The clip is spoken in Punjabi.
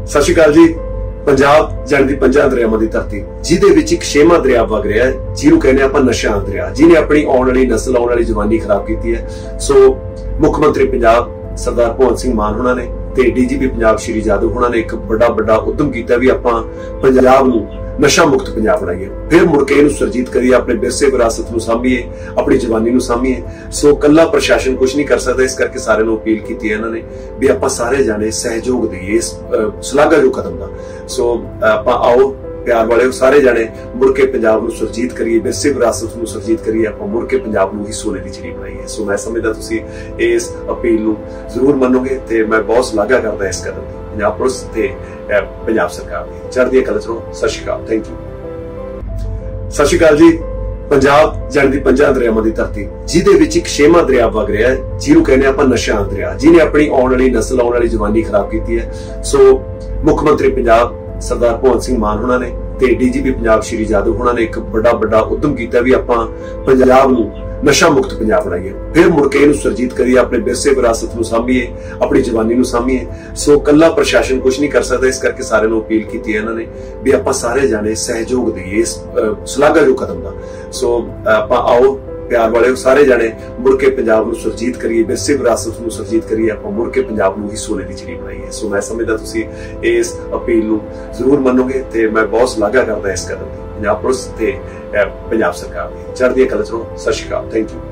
ਸਤਿ ਸ਼੍ਰੀ ਅਕਾਲ ਜੀ। ਪੰਜਾਬ ਜਣ ਦੀ ਪੰਜਾਂ ਦਰਿਆਵਾਂ ਦੀ ਧਰਤੀ, ਜਿਹਦੇ ਵਿੱਚ ਇੱਕ ਛੇਵਾਂ ਦਰਿਆ ਵਗ ਰਿਹਾ ਹੈ, ਜਿਹਨੂੰ ਕਹਿੰਦੇ ਆਪਾਂ ਨਸ਼ਾ ਦਰਿਆ, ਜਿਹਨੇ ਆਪਣੀ ਆਉਣ ਵਾਲੀ ਨਸਲ, ਆਉਣ ਵਾਲੀ ਜਵਾਨੀ ਖਰਾਬ ਕੀਤੀ ਹੈ। ਸੋ ਮੁੱਖ ਮੰਤਰੀ ਪੰਜਾਬ ਸਰਦਾਰ ਭਗਵੰਤ ਸਿੰਘ ਮਾਨ ਹੋਣਾ ਨੇ ਤੇ ਡੀਜੀਪੀ ਪੰਜਾਬ ਸ਼੍ਰੀ ਜਾਦਵ ਹੋਣਾ ਨੇ ਇੱਕ ਵੱਡਾ ਉਦਮ ਕੀਤਾ ਵੀ ਆਪਾਂ ਪੰਜਾਬ ਨੂੰ ਨਸ਼ਾ ਮੁਕਤ ਪੰਜਾਬ ਬਣਾਈਏ, ਫਿਰ ਮੁੜ ਕੇ ਇਹਨੂੰ ਸਰਜੀਤ ਕਰੀਏ, ਆਪਣੇ ਵਿਰਸੇ ਵਿਰਾਸਤ ਨੂੰ ਸਾਂਭੀਏ, ਆਪਣੀ ਜਵਾਨੀ ਨੂੰ ਸਾਂਭੀਏ। ਸੋ ਕੱਲਾ ਪ੍ਰਸ਼ਾਸਨ ਕੁਝ ਨਹੀਂ ਕਰ ਸਕਦਾ, ਇਸ ਕਰਕੇ ਸਾਰਿਆਂ ਨੂੰ ਅਪੀਲ ਕੀਤੀ ਹੈ ਇਹਨਾਂ ਨੇ ਵੀ ਆਪਾਂ ਸਾਰੇ ਜਾਣੇ ਸਹਿਯੋਗ ਦੇਈਏ ਇਸ ਸ਼ਲਾਘਾਯੋਗ ਕਦਮ ਦਾ। ਸੋ ਆਪਾਂ ਆਓ ਪਿਆਰ ਵਾਲੇ ਸਾਰੇ ਜਾਣੇ ਮੁੜ ਕੇ ਪੰਜਾਬ ਨੂੰ ਸਰਜੀਤ ਕਰੀਏ, ਵਿਰਸੇ ਵਿਰਾਸਤ ਨੂੰ ਸਰਜੀਤ ਕਰੀਏ, ਆਪਾਂ ਮੁੜ ਕੇ ਪੰਜਾਬ ਨੂੰ ਹੀ ਸੋਨੇ ਦੀ ਚਿੜੀ ਬਣਾਈਏ। ਸੋ ਮੈਂ ਸਮਝਦਾ ਤੁਸੀਂ ਇਸ ਅਪੀਲ ਨੂੰ ਜ਼ਰੂਰ ਮੰਨੋਗੇ ਤੇ ਮੈਂ ਬਹੁਤ ਸ਼ਲਾਘਾ ਕਰਦਾ ਇਸ ਕਦਮ ਦੀ, ਪੰਜਾਬ ਪੁਲਿਸ ਤੇ ਪੰਜਾਬ ਸਰਕਾਰ ਦੀ। ਚੜ੍ਹਦੀ ਕਲਾ ਚ ਰਹੋ। ਸਤਿ ਸ਼੍ਰੀ ਅਕਾਲ। Thank you. ਸਤਿ ਸ਼੍ਰੀ ਅਕਾਲ ਜੀ। ਪੰਜਾਬ ਜਣ ਦੀ ਪੰਜਾਂ ਦਰਿਆਵਾਂ ਦੀ ਧਰਤੀ, ਜਿਹਦੇ ਵਿੱਚ ਇੱਕ ਛੇਵਾਂ ਦਰਿਆ ਵਗ ਰਿਹਾ ਹੈ, ਜਿਹਨੂੰ ਕਹਿੰਦੇ ਆਪਾਂ ਨਸ਼ਾ ਦਰਿਆ, ਜਿਹਨੇ ਆਪਣੀ ਆਉਣ ਵਾਲੀ ਨਸਲ, ਆਉਣ ਵਾਲੀ ਜਵਾਨੀ ਖਰਾਬ ਕੀਤੀ ਹੈ। ਸੋ ਮੁੱਖ ਮੰਤਰੀ ਪੰਜਾਬ ਸਰਦਾਰ ਭਗਵੰਤ ਸਿੰਘ ਮਾਨ ਹੋਣਾ ਨੇ ਤੇ ਡੀਜੀਪੀ ਪੰਜਾਬ ਸ਼੍ਰੀ ਜਾਦਵ ਹੋਣਾ ਨੇ ਇੱਕ ਵੱਡਾ ਉਦਮ ਕੀਤਾ ਵੀ ਆਪਾਂ ਪੰਜਾਬ ਨੂੰ ਨਸ਼ਾ ਮੁਕਤ ਪੰਜਾਬ ਬਣਾਈਏ, ਫਿਰ ਮੁੜ ਕੇ ਇਹਨੂੰ ਸਰਜੀਤ ਕਰੀਏ, ਆਪਣੇ ਵਿਰਸੇ ਵਿਰਾਸਤ ਨੂੰ ਸਾਂਭੀਏ, ਆਪਣੀ ਜਵਾਨੀ ਨੂੰ ਸਾਂਭੀਏ। ਸੋ ਕੱਲਾ ਪ੍ਰਸ਼ਾਸਨ ਕੁਝ ਨਹੀਂ ਕਰ ਸਕਦਾ, ਇਸ ਕਰਕੇ ਸਾਰਿਆਂ ਨੂੰ ਅਪੀਲ ਕੀਤੀ ਹੈ ਇਹਨਾਂ ਨੇ ਵੀ ਆਪਾਂ ਸਾਰੇ ਜਾਣੇ ਸਹਿਯੋਗ ਦੇਈਏ ਇਸ ਸ਼ਲਾਘਾਯੋਗ ਕਦਮ ਦਾ। ਸੋ ਆਪਾਂ ਆਓ ਪਿਆਰ ਵਾਲੇ ਸਾਰੇ ਜਾਣੇ ਮੁੜ ਕੇ ਪੰਜਾਬ ਨੂੰ ਸਰਜੀਤ ਕਰੀਏ, ਵਿਰਸੇ ਵਿਰਾਸਤ ਨੂੰ ਸਰਜੀਤ ਕਰੀਏ, ਆਪਾਂ ਮੁੜ ਕੇ ਪੰਜਾਬ ਨੂੰ ਹੀ ਸੋਨੇ ਦੀ ਚਿੜੀ ਬਣਾਈਏ। ਸੋ ਮੈਂ ਸਮਝਦਾ ਤੁਸੀਂ ਇਸ ਅਪੀਲ ਨੂੰ ਜ਼ਰੂਰ ਮੰਨੋਗੇ ਤੇ ਮੈਂ ਬਹੁਤ ਸ਼ਲਾਘਾ ਕਰਦਾ ਇਸ ਕਦਮ ਦੀ, ਪੰਜਾਬ ਪੁਲਿਸ ਤੇ ਪੰਜਾਬ ਸਰਕਾਰ ਦੀ। ਚੜ੍ਹਦੀ ਕਲਾ ਚ ਰਹੋ। ਸਤਿ ਸ਼੍ਰੀ ਅਕਾਲ। Thank you.